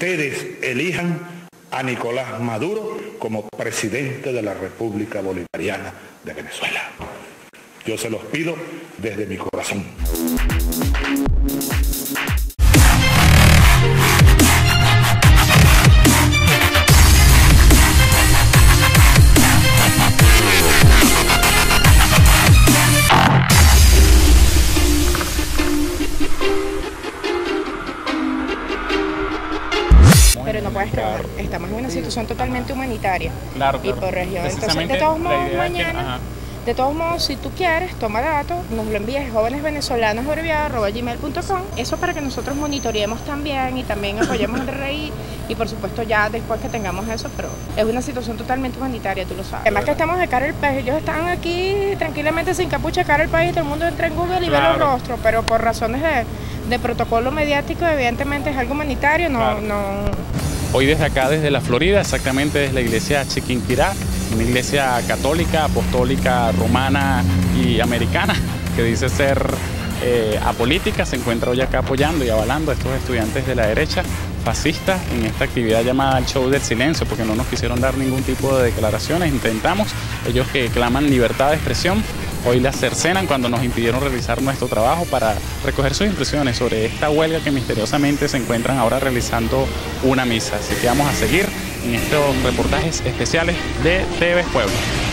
ustedes elijan a Nicolás Maduro como presidente de la República Bolivariana de Venezuela. Yo se los pido desde mi corazón. Pero no puedes quedar, estamos en una situación totalmente humanitaria. Claro. Y por región. Entonces, de todos modos, mañana, de todos modos, si tú quieres, toma datos, nos lo envíes jóvenesvenezolanos@gmail.com. Eso para que nosotros monitoreemos también y también apoyemos al RI. Y por supuesto ya después que tengamos eso, pero es una situación totalmente humanitaria, tú lo sabes. Además que estamos de cara al país, ellos están aquí tranquilamente sin capucha de cara al país, todo el mundo entra en Google y ve los rostros, pero por razones de protocolo mediático, evidentemente es algo humanitario, Hoy desde acá, desde la Florida, exactamente desde la iglesia Chiquinquirá, una iglesia católica, apostólica, romana y americana, que dice ser apolítica, se encuentra hoy acá apoyando y avalando a estos estudiantes de la derecha fascista en esta actividad llamada el show del silencio, porque no nos quisieron dar ningún tipo de declaraciones. Intentamos, ellos que claman libertad de expresión, hoy la cercenan cuando nos impidieron realizar nuestro trabajo para recoger sus impresiones sobre esta huelga que misteriosamente se encuentran ahora realizando una misa. Así que vamos a seguir en estos reportajes especiales de TV Pueblo.